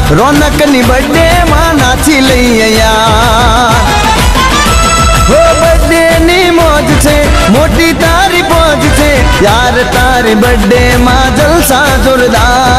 रौनक नी birthday में नाची लईए यार। हो बर्थडे नी मौज छे मोटी तारी पहुंच छे यार, तारी बर्थडे में जलसा जोरदार।